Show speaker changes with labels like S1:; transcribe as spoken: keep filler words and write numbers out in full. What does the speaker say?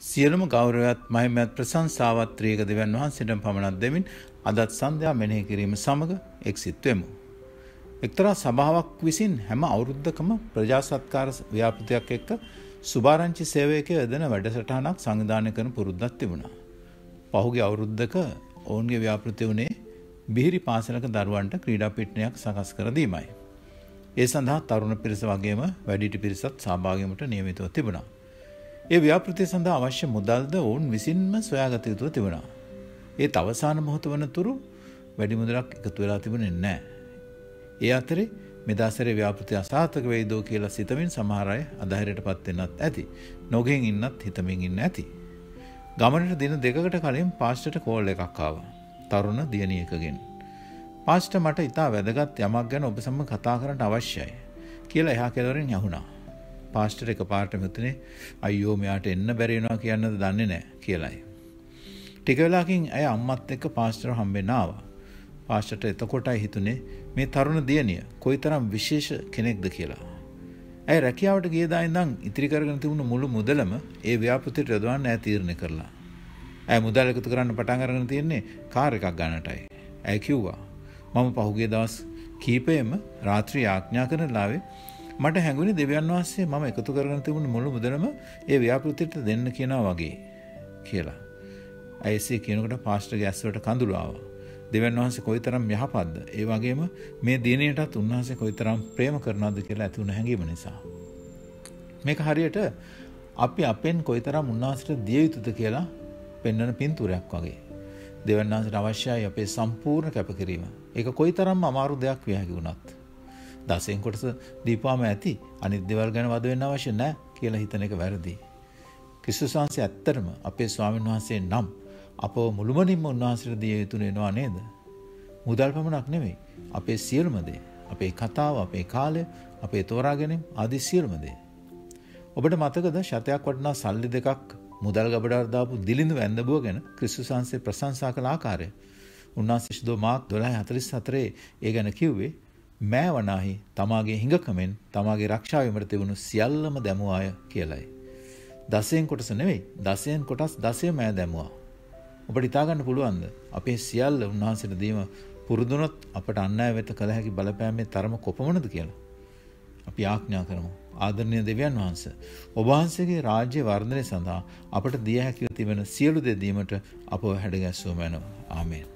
S1: සියලුම ගෞරවයත් මහිමයත් ප්‍රශංසාවත් ත්‍රියක දෙවියන් වහන්සේට පමණක් දෙමින් අදත් සන්ධ්‍යා මෙනෙහි කිරීම සමග එක්සිත් වෙමු. එක්තරා සභාවක් විසින් හැම අවුරුද්දකම ප්‍රජා සත්කාර ව්‍යාපෘතියක් එක්ක සුභාරංචි සේවකයෝ යදන වැඩසටහනක් සංවිධානය කරන පුරුද්දක් තිබුණා. පහුගිය අවුරුද්දක ඔවුන්ගේ ව්‍යාපෘතිය උනේ බිහිරි පාසලක දරුවන්ට ක්‍රීඩා පිටණයක් සකස් කර දීමයි. ඒ සඳහා තරුණ පිරිස වගේම වැඩිහිටි පිරිසත් සහභාගී වීමට නියමිතව තිබුණා. ඒ ව්‍යාපෘතිය සඳහා අවශ්‍ය මුදල්ද ඔවුන් විසින්ම සොයාගත යුතුව තිබුණා. ඒත් අවසාන මොහොත වනතුරු වැඩි මුදලක් එකතු වෙලා තිබුණේ නැහැ. ඒ අතරේ මෙදාසරේ ව්‍යාපෘතිය අසාර්ථක වෙයිදෝ කියලා සිතමින් සමහර අය අධෛර්යයටපත් වෙන්නත් ඇති. නොගෙන් ඉන්නත් හිතමින් ඉන්න ඇති. ගමනට දින දෙකකට කලින් පාස්ටර්ට කෝල් එකක් ආවා. තරුණ දියණියකගෙන්. පාස්ටර් මට ඉතා වැදගත් යමක් ගැන ඔබ සමග කතා කරන්න අවශ්‍යයි කියලා එහා කෙළවරින් යහුණා. පාස්ටර් එකපාරටම හිතුනේ අයියෝ මෙයාට එන්න බැරි වෙනවා කියන්නද දන්නේ නැහැ කියලායි. ටික වෙලාවකින් ඇය අම්මත් එක්ක පාස්ටර් හම්බෙන්න ආවා. පාස්ටර්ට එතකොටයි හිතුනේ මේ තරුණ දියණිය කොයිතරම් විශේෂ කෙනෙක්ද කියලා. ඇය රැකියාවට ගිය දා ඉඳන් ඉතිරි කරගෙන තිබුණු මුළු මුදලම ඒ ව්‍යාපෘතියට යොදවන්න ඇය තීරණය කළා. ඇය මුදල් එකතු කරන්න පටන් අරගෙන තියෙන්නේ කාර් එකක් ගන්නටයි. ඇය කිව්වා මම පහුගිය දවස් කීපෙම රාත්‍රී ආඥා කරන ලාවේ මට හැඟුණේ දෙවියන් වහන්සේ මම එකතු කරගෙන තිබුණු මුළු මුදලම ඒ ව්‍යාපෘතියට දෙන්න කියනවා වගේ කියලා. ඇයසේ කියනකොට පාස්ටර්ගේ ඇස්වලට කඳුළු ආවා. දෙවියන් වහන්සේ කොයිතරම් යහපත්ද, ඒ වගේම මේ දිනයටත් උන්වහන්සේ කොයිතරම් ප්‍රේම කරනවද කියලා ඇති වුණ හැඟීම නිසා. මේක හරියට අපි අපෙන් කොයිතරම් උන්වහන්සේට දිය යුතුද කියලා පෙන්වන පින්තූරයක් වගේ. දෙවියන් වහන්සේට අවශ්‍යයි අපේ සම්පූර්ණ කැපකිරීම. ඒක කොයිතරම් අමාරු දෙයක් විය හැකි වුණත්. දසෙන් කොටස දීපුවාම ඇති අනිත් දේවල් ගැන වද වෙන්න අවශ්‍ය නැහැ කියලා හිතන එක වැරදි. ක්‍රිස්තුස් වහන්සේ ඇත්තටම අපේ ස්වාමීන් වහන්සේ නම් අපව මුළුමනින්ම උන්වහන්සේට දිය යුතු වෙනවා නේද? මුදල් පමණක් නෙමෙයි. අපේ සියලුම දේ, අපේ කතාව, අපේ කාලය, අපේ තෝරා ගැනීම ආදී සියලුම දේ. ඔබට මතකද ශතයක් වටිනා සල්ලි දෙකක් මුදල් ගබඩාවට දාපු දිලිඳු වැන්දබුව ගැන ක්‍රිස්තුස් වහන්සේ ප්‍රශංසා කළ ආකාරය? උන්වහන්සේ ශුද්ධ මාර්ක් දොළහ හතළිස් හතරේ ඒ ගැන කිව්වේ මෑ වනාහි තමාගේ හිඟකමෙන් තමාගේ රක්ෂාව වීමට තිබුණු සියල්ලම දැමුවාය කියලයි. දසයෙන් කොටස නෙවෙයි, දසයෙන් කොටස් දසය මෑ දැමුවා. ඔබට හිතා ගන්න පුළුවන්ද අපේ සියල්ල උන්වහන්සේට දීම පුරුදුනොත් අපට අන් අය වෙත කළ හැකි බලපෑමේ තරම කොපමණද කියලා? අපි ආඥා කරමු. ආදරණීය දෙවියන් වහන්සේ, ඔබ වහන්සේගේ රාජ්‍ය වර්ධනය සඳහා අපට දිය හැකිව තිබෙන සියලු දේ දීමට අපව හැඩගැස්වුවා මැනව. ආමේන්.